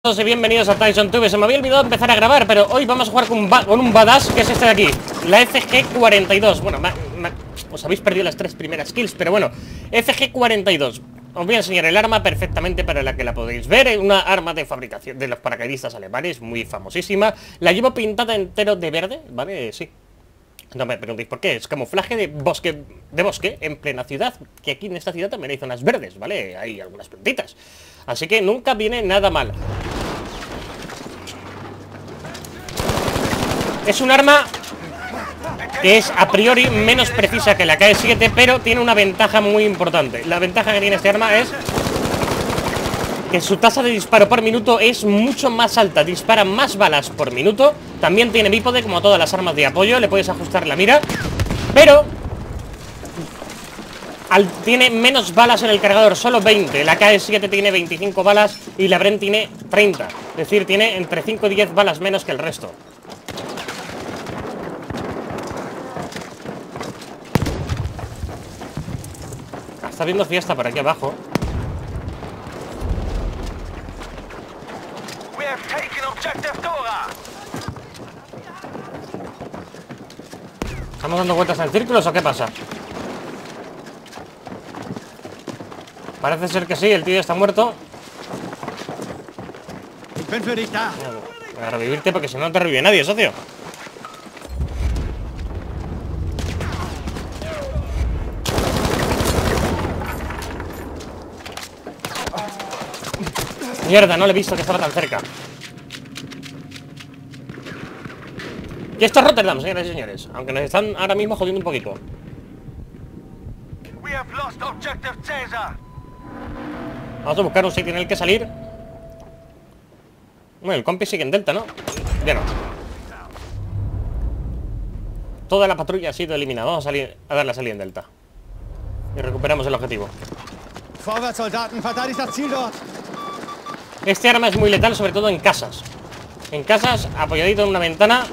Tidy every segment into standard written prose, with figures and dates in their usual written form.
Y bienvenidos a TysonTube. Se me había olvidado empezar a grabar, pero hoy vamos a jugar con un badass, que es este de aquí, la FG42. Bueno, os habéis perdido las tres primeras kills, pero bueno, FG42. Os voy a enseñar el arma perfectamente para la que la podéis ver. Es una arma de fabricación de los paracaidistas alemanes, muy famosísima. La llevo pintada entero de verde, ¿vale? Sí. No me preguntéis por qué, es camuflaje de bosque en plena ciudad, que aquí en esta ciudad también hay zonas verdes, ¿vale? Hay algunas plantitas. Así que nunca viene nada mal. Es un arma que es a priori menos precisa que la KS7, pero tiene una ventaja muy importante. La ventaja que tiene este arma es que su tasa de disparo por minuto es mucho más alta. Dispara más balas por minuto. También tiene bípode como todas las armas de apoyo. Le puedes ajustar la mira, pero tiene menos balas en el cargador, solo 20. La KS7 tiene 25 balas y la Bren tiene 30. Es decir, tiene entre 5 y 10 balas menos que el resto. Está viendo fiesta por aquí abajo. ¿Estamos dando vueltas en círculos o qué pasa? Parece ser que sí, el tío está muerto. Voy a revivirte porque si no, no te revive nadie, socio. Mierda, no le he visto que estaba tan cerca. Y esto es Rotterdam, señoras y señores. Aunque nos están ahora mismo jodiendo un poquito. Vamos a buscar un sitio en el que salir. Bueno, el compi sigue en Delta, ¿no? Ya no. Toda la patrulla ha sido eliminada. Vamos a dar la salida en Delta. Y recuperamos el objetivo. Este arma es muy letal, sobre todo en casas. En casas, apoyadito en una ventana.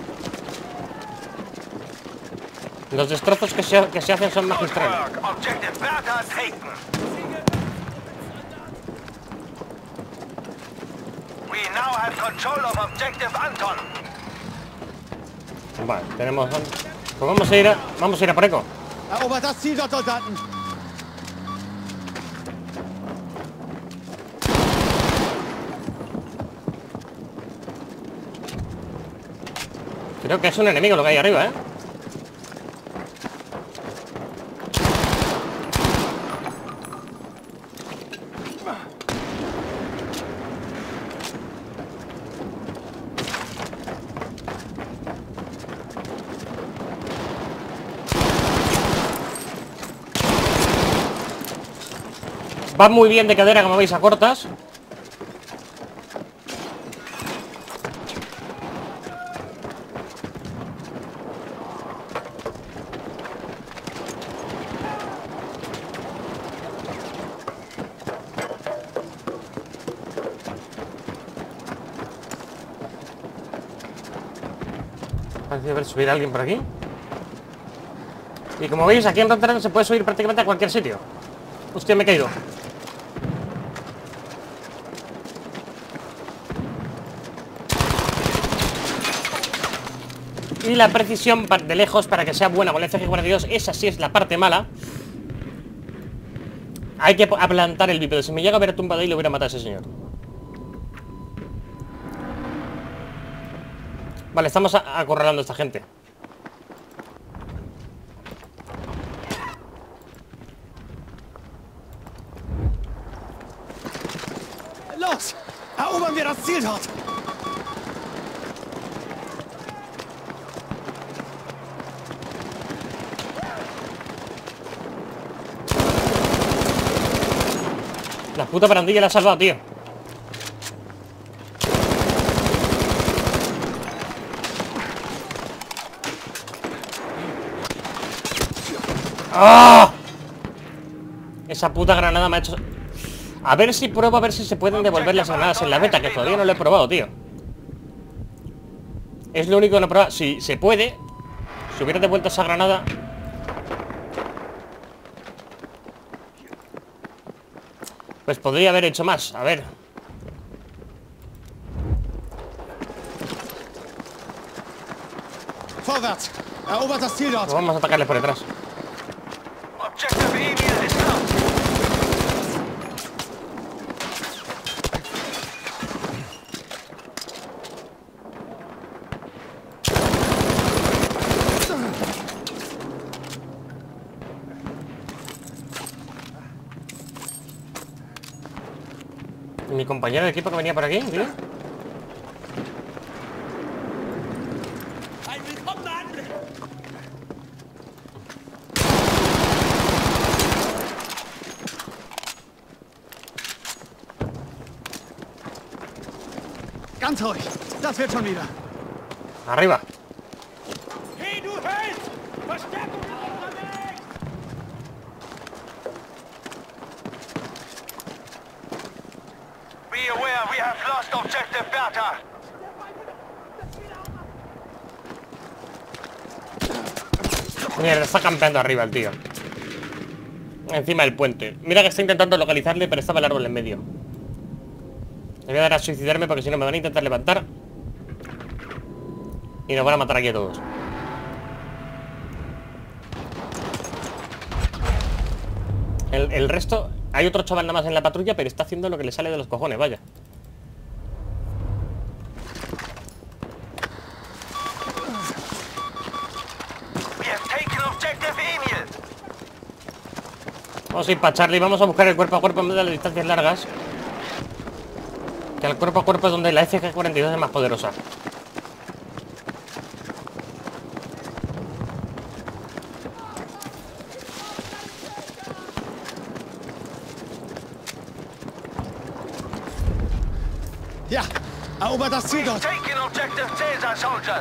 Los destrozos que se hacen son magistrales. Vale, tenemos... Pues vamos a ir a por eco. Creo que es un enemigo lo que hay arriba, ¿eh? Va muy bien de cadera, como veis, a cortas. Parece haber subir a alguien por aquí. Y como veis, aquí en Rotterdam se puede subir prácticamente a cualquier sitio. Hostia, me he caído. Y la precisión de lejos, para que sea buena con el FG42, esa sí es la parte mala. Hay que aplantar el bípedo. Si me llega a ver tumbado ahí, lo hubiera matado a ese señor. Vale, estamos acorralando a esta gente. Los, erobern wir das Ziel dort. La puta parandilla la ha salvado, tío. ¡Ah! Esa puta granada me ha hecho... A ver si pruebo, a ver si se pueden devolver las granadas en la beta, que todavía no lo he probado, tío. Es lo único que no he probado. Si se puede, si hubiera devuelto esa granada... Pues podría haber hecho más, a ver. Vorwärts! Erobert das Ziel dort! Pues vamos a atacarles por detrás. Objective Emil is lost. ¿Y mi compañero de equipo que venía por aquí, tío? Ganz ruhig! Das wird schon wieder! Arriba. Hey, du Held! Verstärkung ist unterwegs! Be aware, we have lost objective Bertha. Mierda, está campeando arriba el tío. Encima del puente. Mira que está intentando localizarle, pero estaba el árbol en medio. Le voy a dar a suicidarme porque si no me van a intentar levantar y nos van a matar aquí a todos. El resto... Hay otro chaval nada más en la patrulla, pero está haciendo lo que le sale de los cojones, vaya. We have taken objective Emil. Vamos a ir para Charlie, vamos a buscar el cuerpo a cuerpo en vez de las distancias largas. Que el cuerpo a cuerpo es donde la FG-42 es más poderosa. Ja! Erobert das Ziel dort! Taken objective Caesar, soldiers.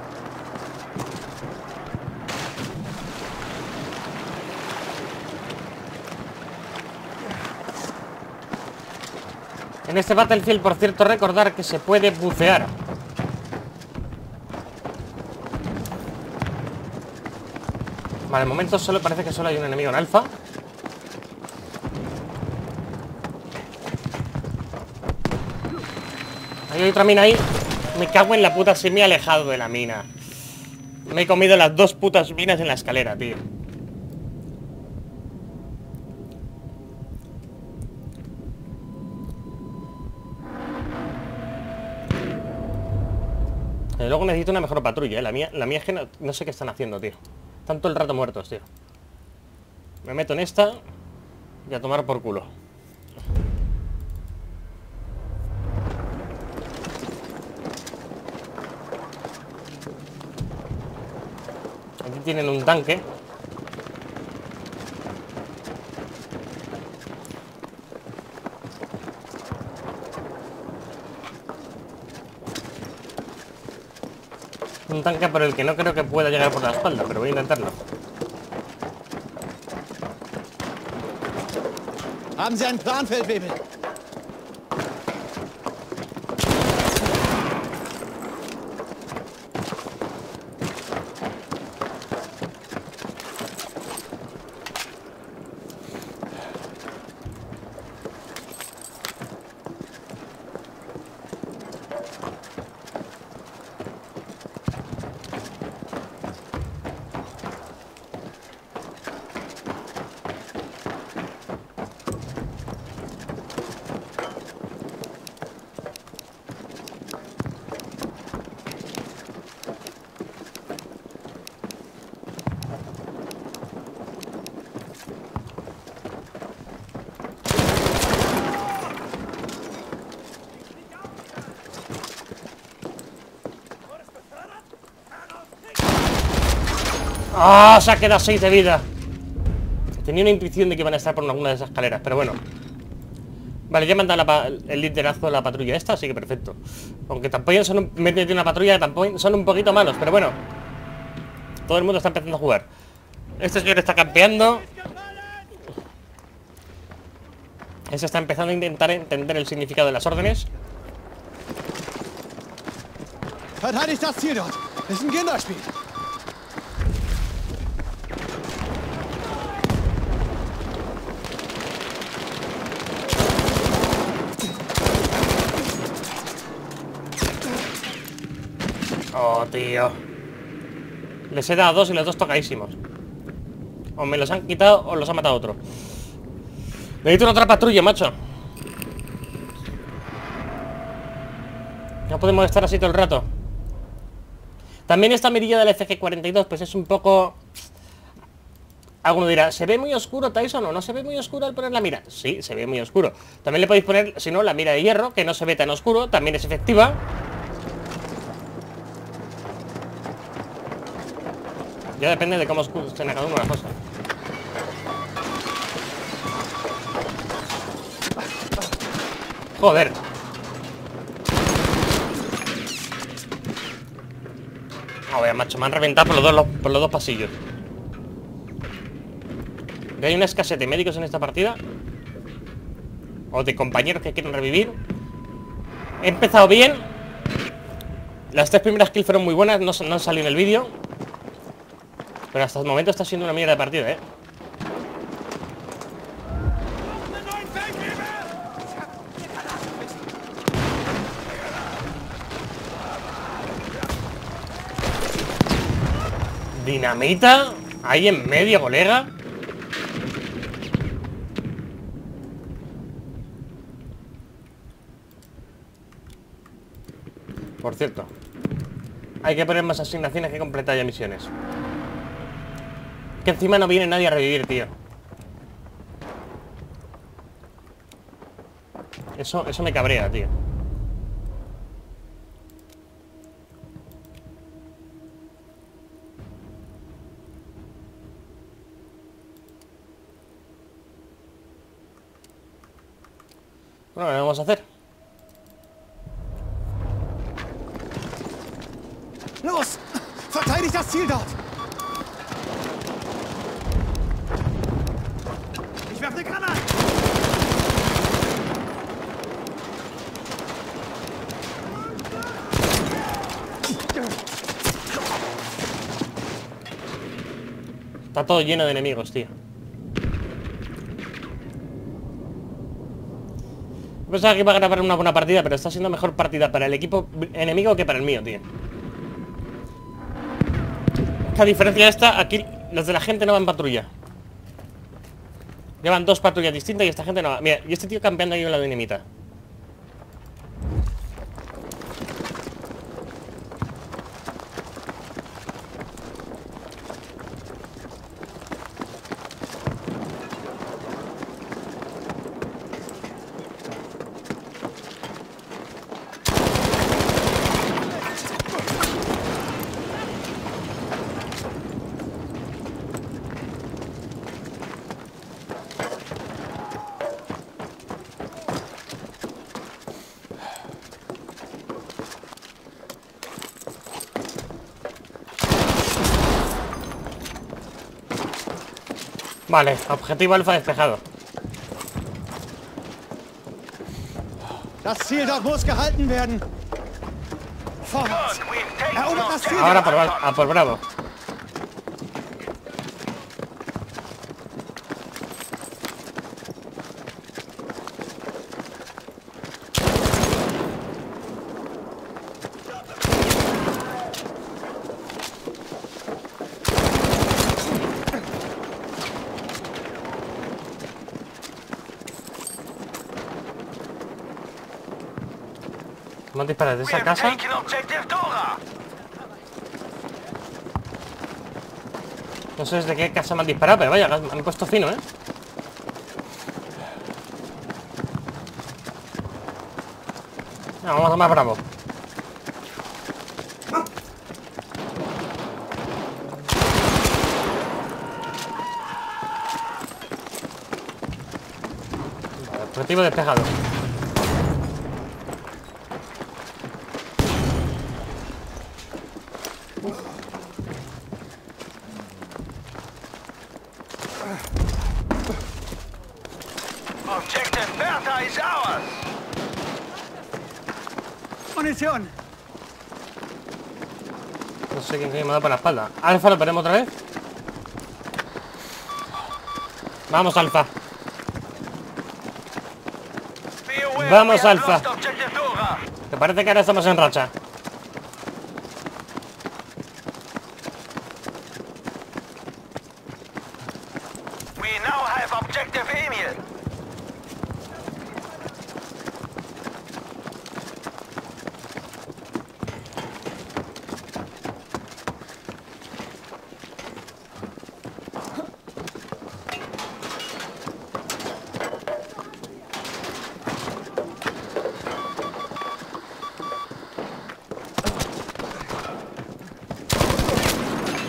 En este Battlefield, por cierto, recordar que se puede bucear. Vale, de momento solo parece que solo hay un enemigo en alfa. Hay otra mina ahí. Me cago en la puta, se me ha alejado de la mina. Me he comido las dos putas minas en la escalera, tío. Luego necesito una mejor patrulla, ¿eh? La mía es que no sé qué están haciendo, tío. Están todo el rato muertos, tío. Me meto en esta y a tomar por culo. Aquí tienen un tanque. Un tanque por el que no creo que pueda llegar por la espalda, pero voy a intentarlo. Haben Sie einen Plan, Feldwebel? ¡Ah! Se ha quedado 6 de vida. Tenía una intuición de que iban a estar por alguna de esas escaleras, pero bueno. Vale, ya me han dado el liderazgo de la patrulla esta, así que perfecto. Aunque tampoco son me he metido una patrulla, tampoco son un poquito malos, pero bueno. Todo el mundo está empezando a jugar. Este señor está campeando. Ese está empezando a intentar entender el significado de las órdenes. Verteidigt das Ziel dort! Das ist ein Kinderspiel! Oh, tío. Les he dado 2 y los 2 tocadísimos. O me los han quitado o los ha matado otro. Necesito una otra patrulla, macho. No podemos estar así todo el rato. También esta mirilla del FG42 pues es un poco... Alguno dirá, ¿se ve muy oscuro, Tyson? ¿O no se ve muy oscuro al poner la mira? Sí, se ve muy oscuro. También le podéis poner, si no, la mira de hierro, que no se ve tan oscuro. También es efectiva. Ya depende de cómo estén a cada uno las cosas. Joder. No, vea, macho, me han reventado por los dos pasillos. ¿Hay una escasez de médicos en esta partida? ¿O de compañeros que quieren revivir? He empezado bien. Las 3 primeras kills fueron muy buenas, no han salido en el vídeo. Pero hasta el momento está siendo una mierda de partida, ¿eh? Dinamita. Ahí en medio, colega. Por cierto, hay que poner más asignaciones que completar ya misiones. Que encima no viene nadie a revivir, tío. Eso me cabrea, tío. Bueno, ¿qué vamos a hacer? Los! Verteidigt das Ziel dort! Ich werfe eine Granate! Está todo lleno de enemigos, tío. Pensaba que iba a grabar una buena partida, pero está siendo mejor partida para el equipo enemigo que para el mío, tío. A diferencia de esta, aquí los de la gente no van patrulla. Llevan 2 patrullas distintas y esta gente no va. Mira, y este tío campeando ahí con la dinamita. Vale, objetivo alfa despejado. Das Ziel dort muss gehalten werden! Vorwärts! Good, we've taken Erobert das Ziel! Ahora a por Bravo. ¿Cómo disparas? ¿De We esa have casa? taken objective Dora. No sé desde qué casa me han disparado, pero vaya, me han puesto fino, ¿eh? No, vamos a más Bravo. Vale, objetivo despejado. Objective Bertha is ours. Munition! No sé quién me ha dado por la espalda. Alfa, lo perdemos otra vez. Vamos, Alfa. Be aware, Vamos, we have Alfa. lost objective Dora. ¿Te parece que ahora estamos en racha?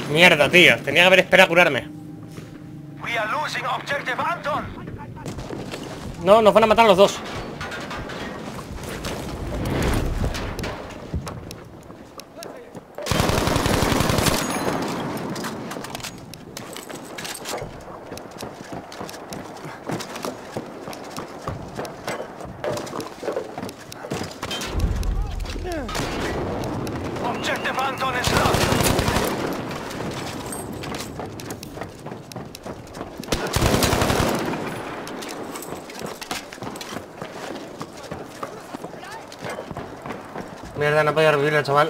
Mierda, tío. Tenía que haber esperado a curarme. We are losing objective Anton. No, nos van a matar los dos. Objective Anton is lost. Mierda, no podía revivirlo, chaval.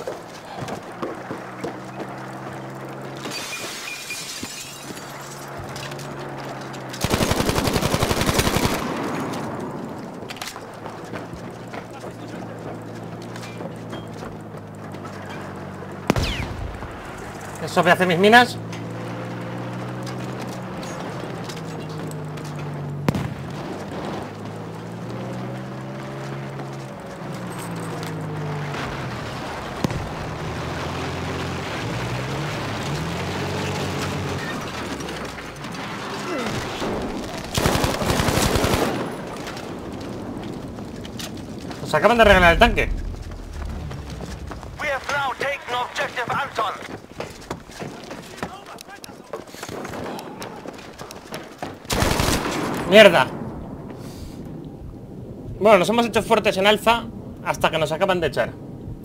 ¿Eso me hace mis minas? Nos acaban de regalar el tanque. We have now taken objective Anton. ¡Mierda! Bueno, nos hemos hecho fuertes en alfa hasta que nos acaban de echar.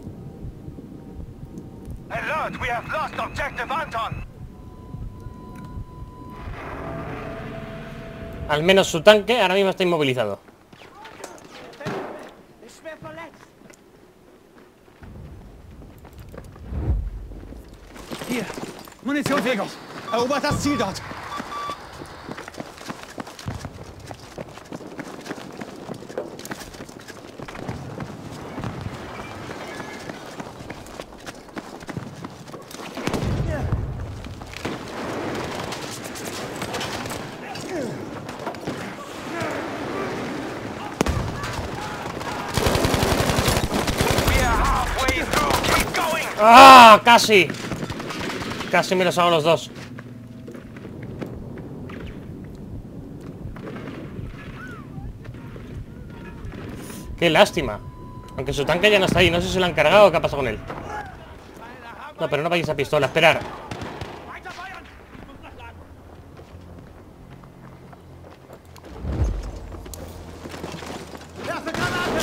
Alert, we have lost objective Anton. Al menos su tanque ahora mismo está inmovilizado. Hier, Munition für dich. Erobert das Ziel dort. We are halfway through. Keep going. ¡Ah! ¡Casi! Casi me los hago los dos. Qué lástima. Aunque su tanque ya no está ahí. No sé si se lo han cargado o qué ha pasado con él. No, pero no vayáis a pistola. Esperar. Werfe Granate!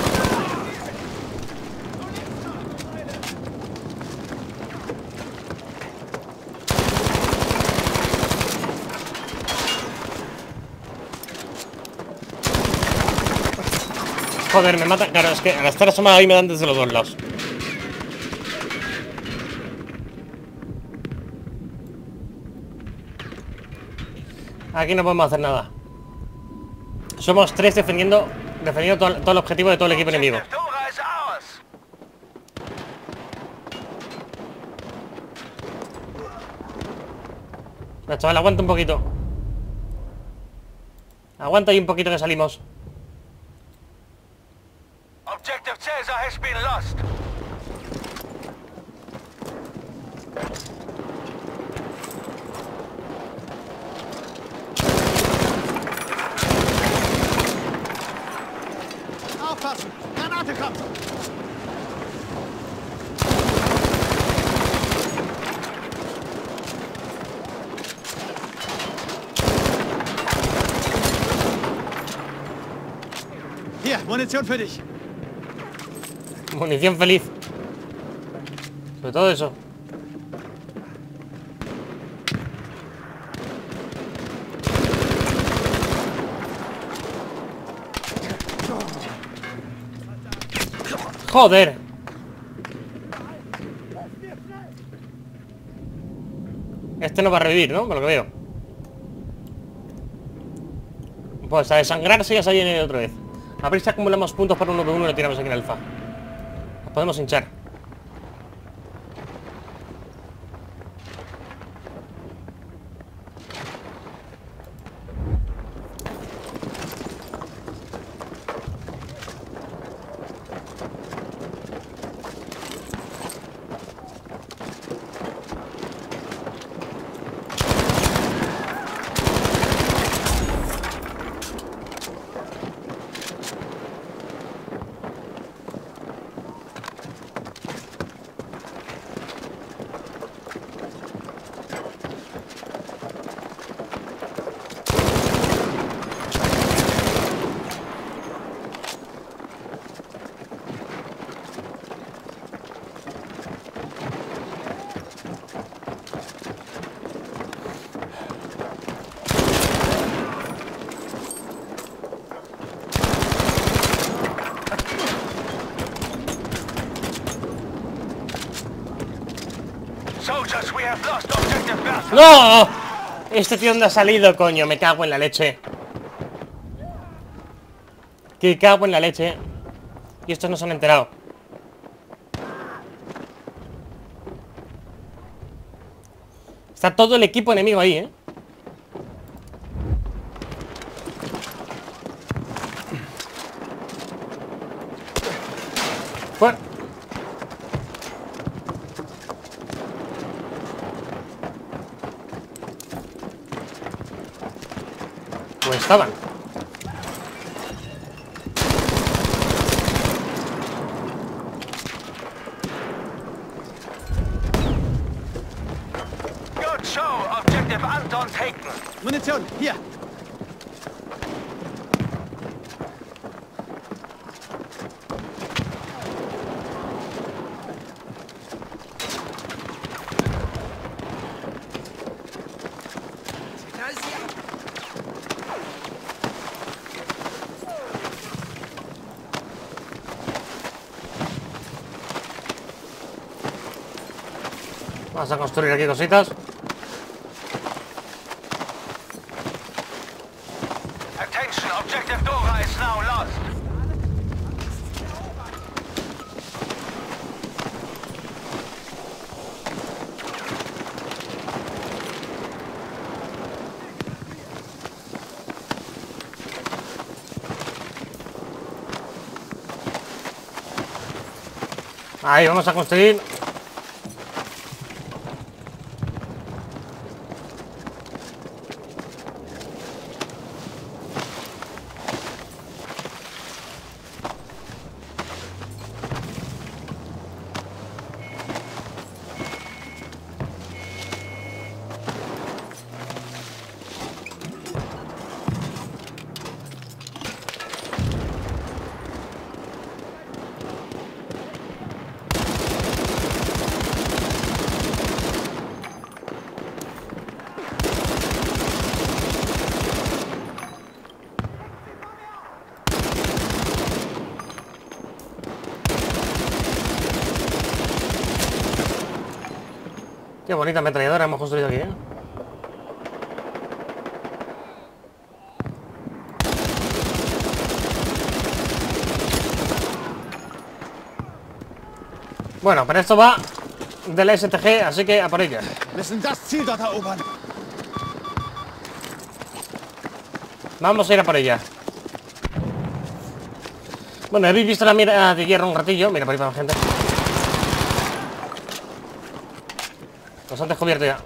Joder, me mata. Claro, es que al estar asomado ahí me dan desde los dos lados. Aquí no podemos hacer nada. Somos tres defendiendo todo el objetivo de todo el equipo enemigo. Objective Dora is ours. No, chaval, aguanta un poquito. Aguanta ahí un poquito que salimos. Objective Caesar has been lost. Aufpassen! Granate kommt! Hier, Munition für dich. Munición feliz. Sobre todo eso. Joder. Este no va a revivir, ¿no? Por lo que veo. Pues a desangrarse y a salir otra vez. A ver si acumulamos puntos para 1v1 y lo tiramos aquí en alfa. Nos podemos hinchar. Soldiers, we have lost objective Bertha. ¡No! Este tío dónde ha salido, coño. Me cago en la leche. Que cago en la leche. Y estos no se han enterado. Está todo el equipo enemigo ahí, ¿eh? Fuera. Pues estaban. Good show. Objective Anton taken. Munition, hier. Vamos a construir aquí cositas. Attention, objective Dora is now lost. Ahí vamos a construir. Qué bonita ametralladora hemos construido aquí, ¿eh? Bueno, pero esto va de la STG, así que a por ella. Müssen das Ziel dort erobern. Vamos a ir a por ella. Bueno, habéis visto la mira de hierro un ratillo. Mira, por ahí va la gente. Nos han descubierto ya.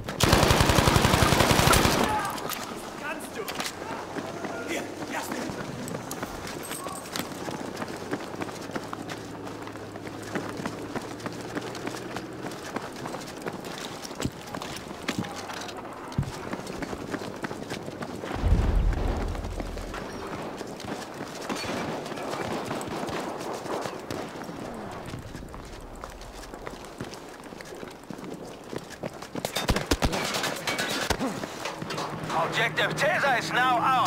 Objective Tesa is now ours.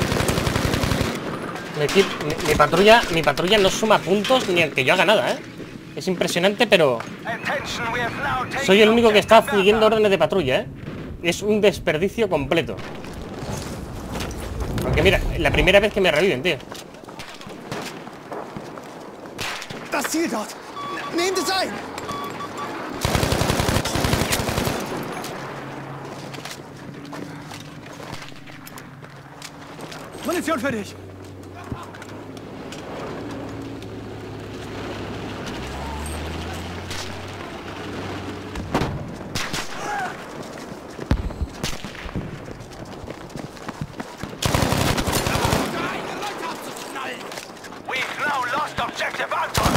Mi patrulla no suma puntos ni el que yo haga nada, ¿eh? Es impresionante, pero Attention, we have now taken soy el único que está objective Bertha. siguiendo órdenes de patrulla, ¿eh? Es un desperdicio completo. Porque mira, la primera vez que me reviven, tío. Das Ziel dort. Nehmt es ein. Munition für dich. We've now lost objective Anton.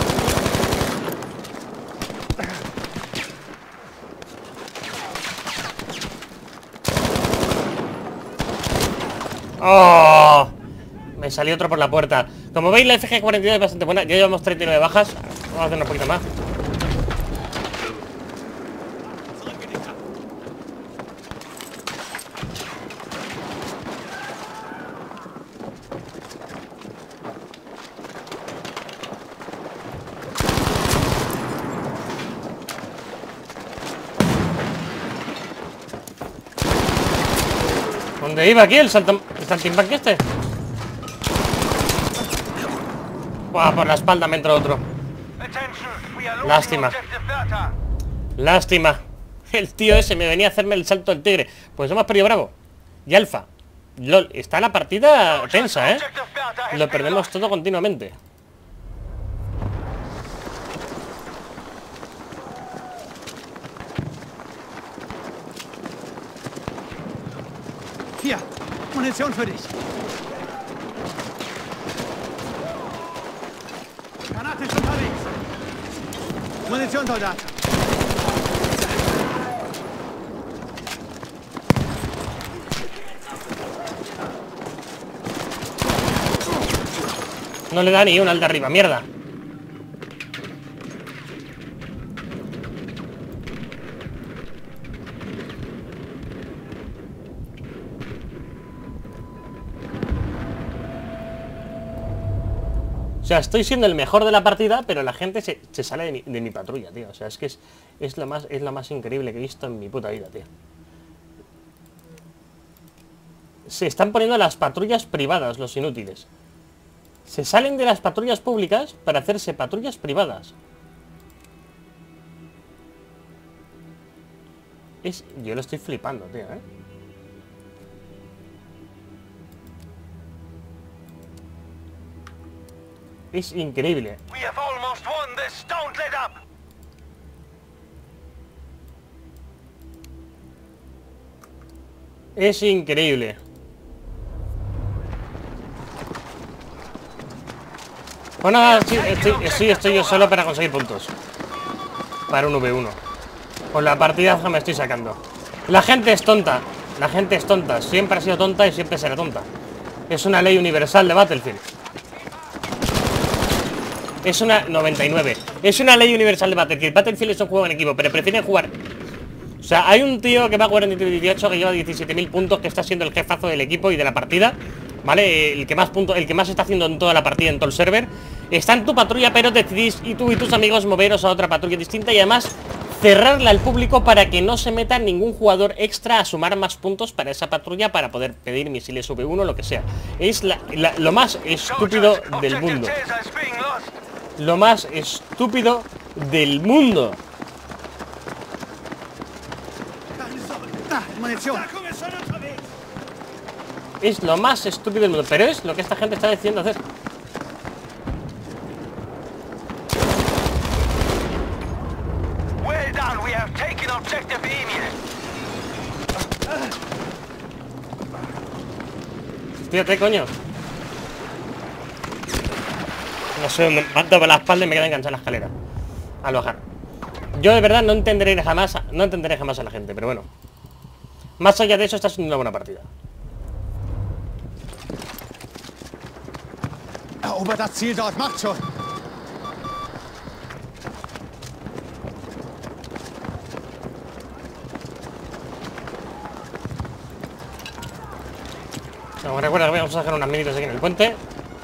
¡Oh! Me salió otro por la puerta. Como veis, la FG-42 es bastante buena. Ya llevamos 39 bajas. Vamos a hacer un poquito más. ¿Dónde iba aquí el saltimbanqui este? Buah, por la espalda me entró otro. Lástima. Lástima. El tío ese me venía a hacerme el salto del tigre. Pues hemos perdido Bravo y Alfa. LOL, está la partida tensa, ¿eh? Lo perdemos todo continuamente. Hier, Munition für dich. Granate ist unterwegs. Munition, Soldat. No le da ni una al de arriba, mierda. O sea, estoy siendo el mejor de la partida, pero la gente se sale de mi patrulla, tío. O sea, es que es la más increíble que he visto en mi puta vida, tío. Se están poniendo las patrullas privadas, los inútiles. Se salen de las patrullas públicas para hacerse patrullas privadas. Yo lo estoy flipando, tío, ¿eh? Es increíble. Es increíble. Bueno, nada, sí, estoy yo solo para conseguir puntos. Para un V1. Con la partida me estoy sacando. La gente es tonta. La gente es tonta. Siempre ha sido tonta y siempre será tonta. Es una ley universal de Battlefield. Es una 99. Es una ley universal de Battlefield. Battlefield es un juego en equipo, pero prefieren jugar. O sea, hay un tío que va a jugar en 18 que lleva 17.000 puntos, que está siendo el jefazo del equipo y de la partida. ¿Vale? El que más puntos, el que más está haciendo en toda la partida, en todo el server. Está en tu patrulla, pero decidís y tú y tus amigos moveros a otra patrulla distinta y además cerrarla al público para que no se meta ningún jugador extra a sumar más puntos para esa patrulla para poder pedir misiles V1 o lo que sea. Es lo más estúpido del mundo. Lo más estúpido del mundo. Es lo más estúpido del mundo, pero es lo que esta gente está decidiendo hacer. Tírate, coño. No sé dónde me han dado la espalda y me queda enganchada en la escalera al bajar. Yo de verdad no entenderé jamás a la gente, pero bueno. Más allá de eso, está siendo una buena partida. Erobert das Ziel dort, macht schon! No, recuerda que vamos a sacar unas minitas aquí en el puente.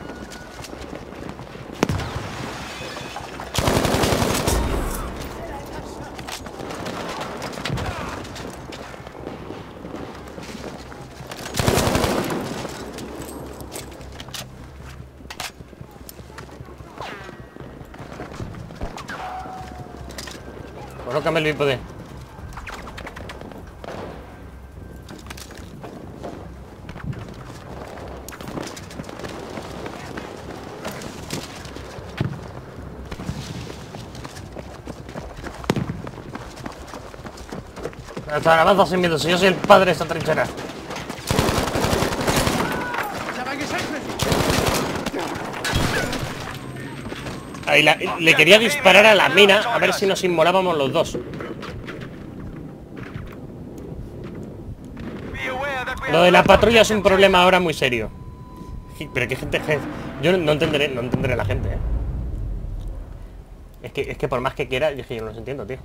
Colócame el bípode. Hasta avanza sin miedo, si yo soy el padre de esta trinchera. Ahí le quería disparar a la mina a ver si nos inmolábamos los dos. Lo de la patrulla es un problema ahora muy serio. Pero qué gente... Yo no entenderé a la gente, ¿eh? Es que por más que quiera, yo no los entiendo, tío.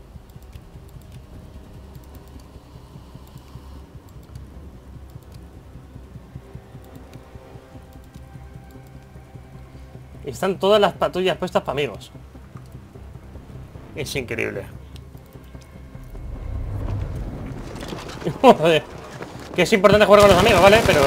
Están todas las patrullas puestas para amigos. Es increíble. Joder. Que es importante jugar con los amigos, ¿vale? Pero...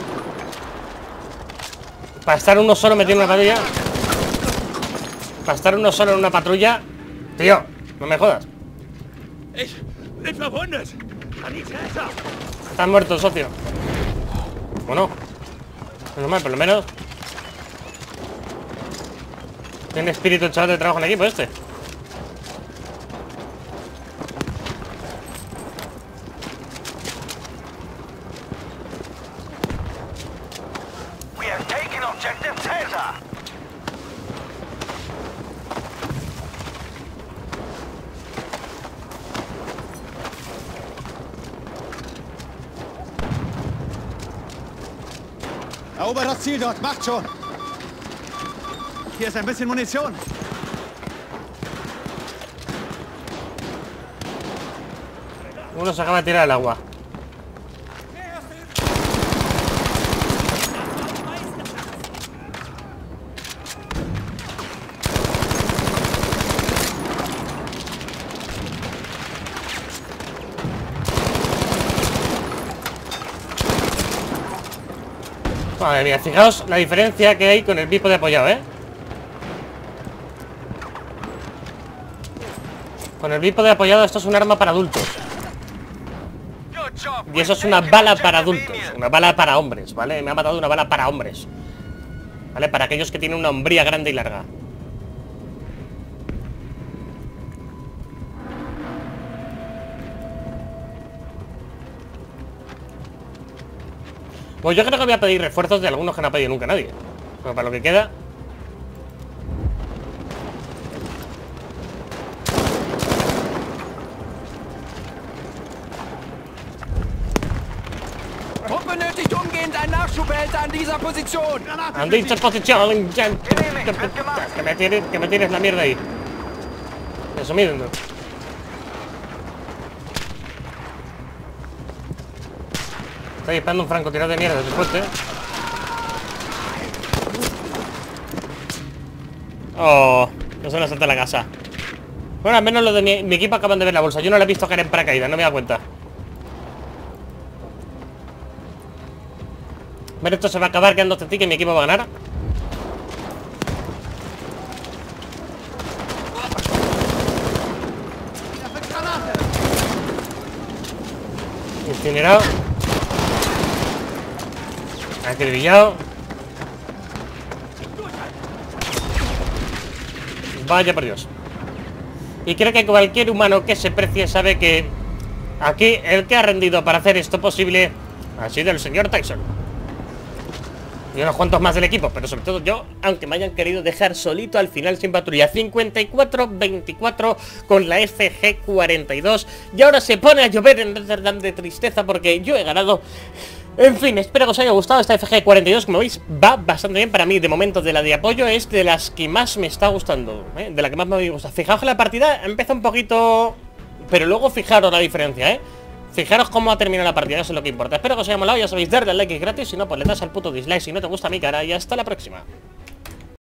para estar uno solo metido en una patrulla... para estar uno solo en una patrulla... Tío, no me jodas. Ich bin verwundet. Sanitäter. Estás muerto, socio. Bueno, normal, por lo menos. Tiene espíritu el chaval de trabajo en equipo este. We have taken objective Caesar. Erobert das Ziel dort. Macht schon. Hier ist ein bisschen Munition. Uno se acaba de tirar al agua. Madre mía, fijaos la diferencia que hay con el bípode apoyado, ¿eh? Con el bípode apoyado esto es un arma para adultos. Good job. Y eso es una bala para adultos. Una bala para hombres, ¿vale? Me ha matado una bala para hombres, ¿vale? Para aquellos que tienen una hombría grande y larga. Pues yo creo que voy a pedir refuerzos de algunos que no ha pedido nunca nadie. Pero para lo que queda... Und benötigt umgehend ein Nachschubehälter an dieser Position. Han dicho posición. Que me tires la mierda ahí. Eso, miren. Está disparando un francotirador de mierda desde el puente. Oh, no se nos salta la casa. Bueno, al menos los de mi equipo acaban de ver la bolsa. Yo no la he visto caer en paracaídas, no me he dado cuenta. Pero esto se va a acabar quedando hasta ti, que mi equipo va a ganar. Incinerado. Acribillado. Vaya por Dios. Y creo que cualquier humano que se precie sabe que aquí el que ha rendido para hacer esto posible ha sido el señor Tyson. Y unos cuantos más del equipo, pero sobre todo yo, aunque me hayan querido dejar solito al final sin patrulla. 54-24 con la FG-42. Y ahora se pone a llover en Rotterdam de tristeza porque yo he ganado. En fin, espero que os haya gustado esta FG-42. Como veis, va bastante bien para mí. De momento, de la de apoyo es de las que más me está gustando, ¿eh? De la que más me gusta. Fijaos que la partida empieza un poquito... pero luego fijaros la diferencia, ¿eh? Fijaros cómo ha terminado la partida, eso es lo que importa. Espero que os haya molado, ya sabéis, darle al like, es gratis. Si no, pues le das al puto dislike si no te gusta mi cara. Y hasta la próxima.